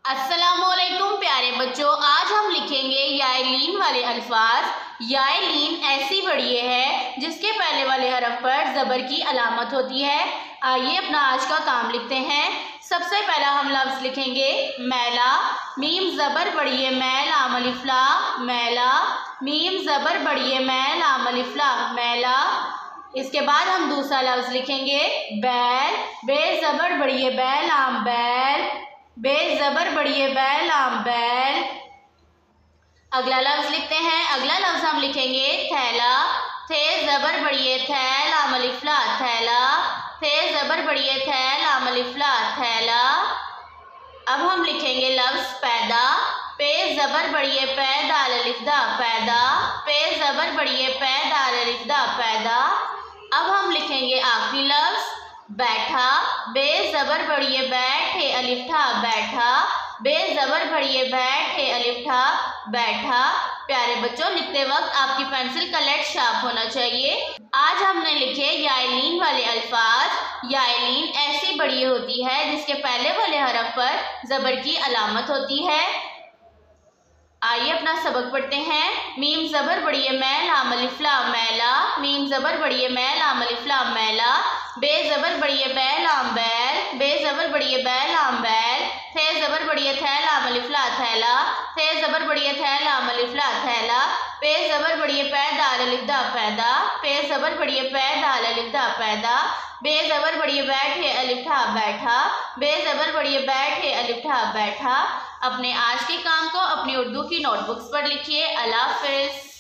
अस्सलामुअलैकुम प्यारे बच्चों, आज हम लिखेंगे यालीन वाले अल्फाज। यालीन ऐसी बढ़िए है जिसके पहले वाले हरफ पर ज़बर की अलामत होती है। आइए अपना आज का काम लिखते हैं। सबसे पहला हम लफ्ज़ लिखेंगे मैला। मीम ज़बर बढ़िए मै लाम अलिफ ला मैला। मीम ज़बर बढ़िए मै लाम अलिफ ला मैला। इसके बाद हम दूसरा लफ्ज़ लिखेंगे बैल। बे ज़बर बढ़िए बै लाम बैल। बे ज़बर बढ़िए बैल आम बैल। अगला लफ्ज़ लिखते हैं। अगला लफ्ज़ हम लिखेंगे थैला। थे ज़बर बढ़िए थैल आम अलिफ ला थैला। थे ज़बर बढ़िए थैल आम अलिफ ला थैला। अब हम लिखेंगे लफ्ज़ पैदा। पे ज़बर बढ़िए पै दाल अलिफ दा पैदा। पे ज़बर बढ़िए पै दाल अलिफ दा पैदा। अब हम लिखेंगे आखिरी लफ्ज़ बैठा। बे ज़बर बढ़िए बैठे अलिफ ठा बैठा। बे ज़बर बढ़िए बैठे अलिफ ठा बैठा। प्यारे बच्चों, लिखते वक्त आपकी पेंसिल का लेड शार्प होना चाहिए। आज हमने लिखे यालीन वाले अल्फाज। यालीन ऐसी बढ़िए होती है जिसके पहले वाले हरफ पर ज़बर की अलामत होती है। आइए अपना सबक पढ़ते हैं। मीम ज़बर बढ़िए मै लाम अलिफ ला मैला। मीम ज़बर बढ़िए मै लाम अलिफ ला मैला। बे ज़बर बढ़िए बै लाम बैल। बे ज़बर बढ़िए बै लाम बैल। थे ज़बर बढ़िए थै लाम अलिफ ला थैला। थे ज़बर बढ़िए थै लाम अलिफ ला थैला। पे ज़बर बढ़िए पै दाल अलिफ दा पैदा। पे ज़बर बढ़िए पै दाल अलिफ दा पैदा। बे ज़बर बढ़िए बैठे अलिफ ठा बैठा। बे ज़बर बढ़िए बैठे अलिफ ठा बैठा। अपने आज के काम को अपनी उर्दू की नोटबुक्स पर लिखिए। अल्लाह हाफ़िज़।